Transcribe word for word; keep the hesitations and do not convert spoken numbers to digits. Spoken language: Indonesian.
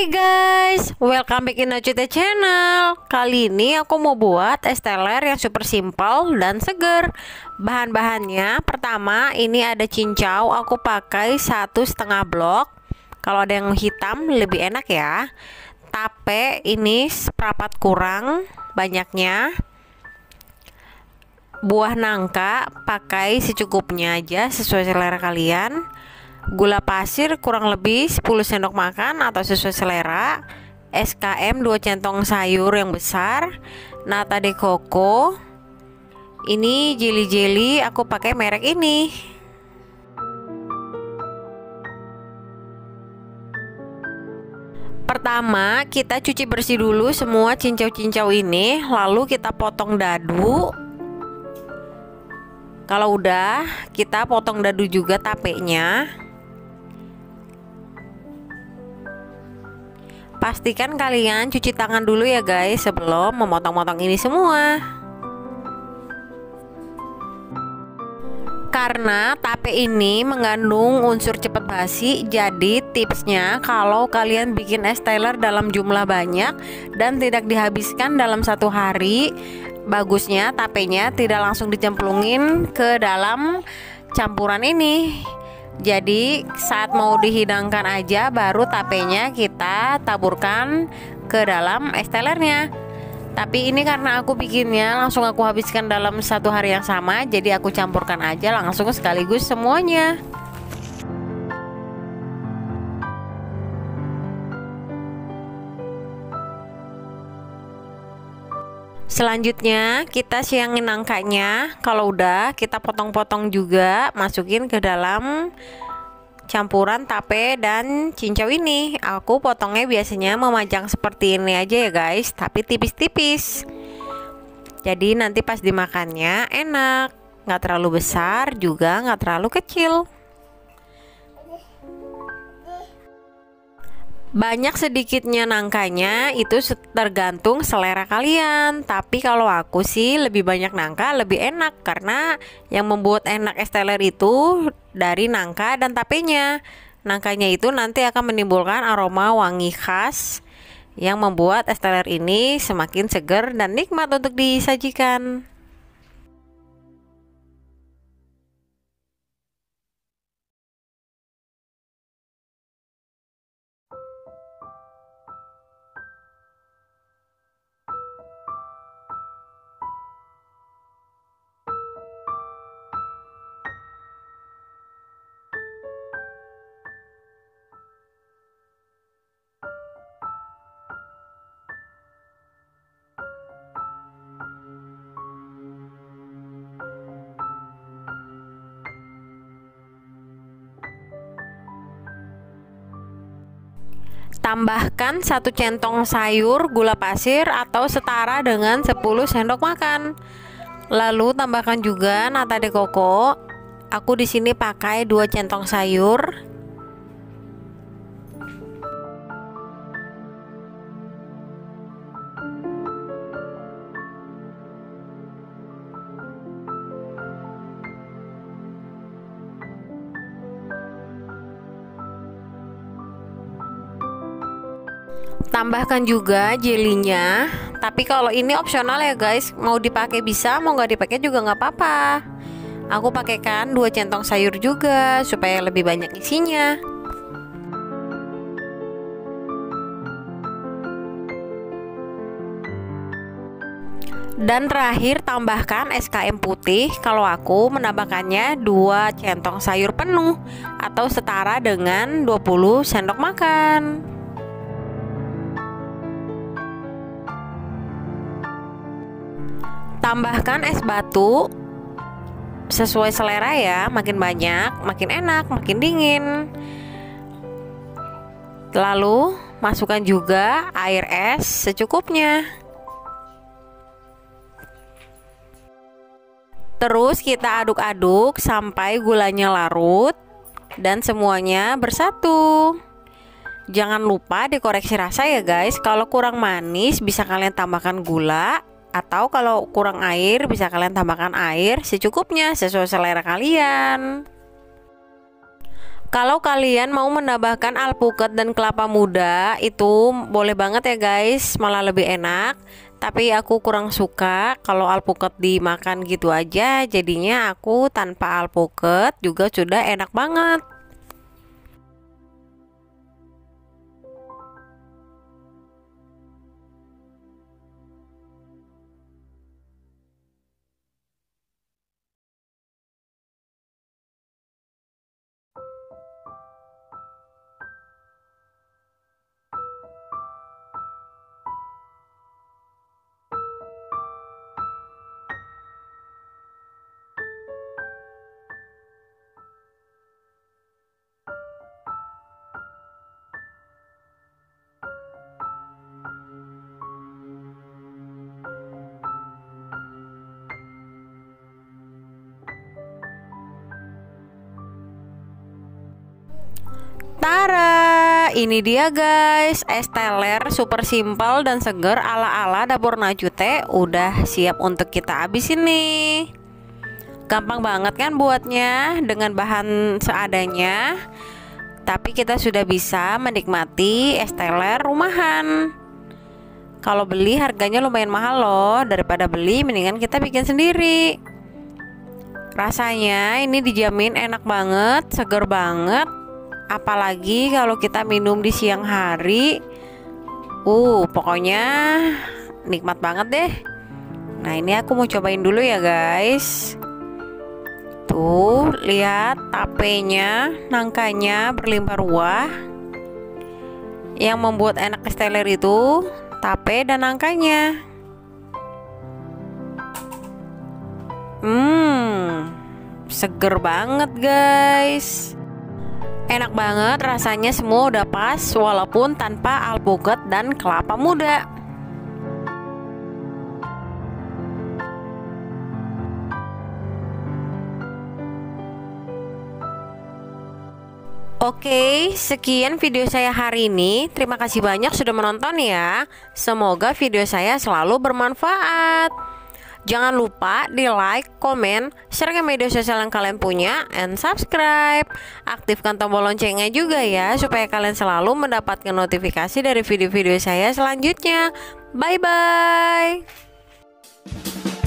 Hai guys, welcome back in Acute Channel. Kali ini aku mau buat es teler yang super simple dan seger. Bahan-bahannya, pertama ini ada cincau. Aku pakai satu setengah blok. Kalau ada yang hitam lebih enak ya. Tape ini seperempat kurang banyaknya. Buah nangka pakai secukupnya aja sesuai selera kalian. Gula pasir kurang lebih sepuluh sendok makan atau sesuai selera. S K M dua centong sayur yang besar. Nata de coco. Ini jelly-jelly aku pakai merek ini. Pertama kita cuci bersih dulu semua cincau-cincau ini, lalu kita potong dadu. Kalau udah, kita potong dadu juga tapenya. Pastikan kalian cuci tangan dulu ya guys sebelum memotong-motong ini semua. Karena tape ini mengandung unsur cepat basi, jadi tipsnya kalau kalian bikin es teler dalam jumlah banyak dan tidak dihabiskan dalam satu hari, bagusnya tapenya tidak langsung dicemplungin ke dalam campuran ini. Jadi saat mau dihidangkan aja baru tapenya kita taburkan ke dalam es telernya. Tapi ini karena aku bikinnya langsung aku habiskan dalam satu hari yang sama, jadi aku campurkan aja langsung sekaligus semuanya. Selanjutnya kita siangin nangkanya. Kalau udah kita potong-potong juga, masukin ke dalam campuran tape dan cincau ini. Aku potongnya biasanya memajang seperti ini aja ya guys, tapi tipis-tipis. Jadi nanti pas dimakannya enak, nggak terlalu besar juga nggak terlalu kecil. Banyak sedikitnya nangkanya itu tergantung selera kalian. Tapi kalau aku sih lebih banyak nangka lebih enak, karena yang membuat enak es teler itu dari nangka dan tapenya. Nangkanya itu nanti akan menimbulkan aroma wangi khas yang membuat es teler ini semakin segar dan nikmat untuk disajikan. Tambahkan satu centong sayur gula pasir atau setara dengan sepuluh sendok makan. Lalu tambahkan juga nata de coco. Aku di sini pakai dua centong sayur. Tambahkan juga jelinya, tapi kalau ini opsional ya guys, mau dipakai bisa, mau nggak dipakai juga nggak apa-apa. Aku pakaikan dua centong sayur juga supaya lebih banyak isinya. Dan terakhir tambahkan es K M putih. Kalau aku menambahkannya dua centong sayur penuh atau setara dengan dua puluh sendok makan. Tambahkan es batu sesuai selera ya, makin banyak makin enak, makin dingin. Lalu masukkan juga air es secukupnya. Terus kita aduk-aduk sampai gulanya larut dan semuanya bersatu. Jangan lupa dikoreksi rasa ya guys. Kalau kurang manis bisa kalian tambahkan gula, atau kalau kurang air bisa kalian tambahkan air secukupnya sesuai selera kalian. Kalau kalian mau menambahkan alpukat dan kelapa muda itu boleh banget ya guys, malah lebih enak. Tapi aku kurang suka kalau alpukat dimakan gitu aja, jadinya aku tanpa alpukat juga sudah enak banget. Tara, ini dia guys, es teler super simpel dan seger ala-ala dapur Najute udah siap untuk kita habisin nih. Gampang banget kan buatnya dengan bahan seadanya. Tapi kita sudah bisa menikmati es teler rumahan. Kalau beli harganya lumayan mahal loh, daripada beli mendingan kita bikin sendiri. Rasanya ini dijamin enak banget, seger banget. Apalagi kalau kita minum di siang hari. Uh, pokoknya nikmat banget deh. Nah, ini aku mau cobain dulu ya guys. Tuh, lihat tapenya, nangkanya berlimpah ruah. Yang membuat enak es teler itu tape dan nangkanya. Hmm, seger banget guys. Enak banget, rasanya semua udah pas walaupun tanpa alpukat dan kelapa muda. Oke, sekian video saya hari ini. Terima kasih banyak sudah menonton ya. Semoga video saya selalu bermanfaat. Jangan lupa di like, komen, share ke media sosial yang kalian punya, and subscribe. Aktifkan tombol loncengnya juga ya, supaya kalian selalu mendapatkan notifikasi dari video-video saya selanjutnya. Bye-bye.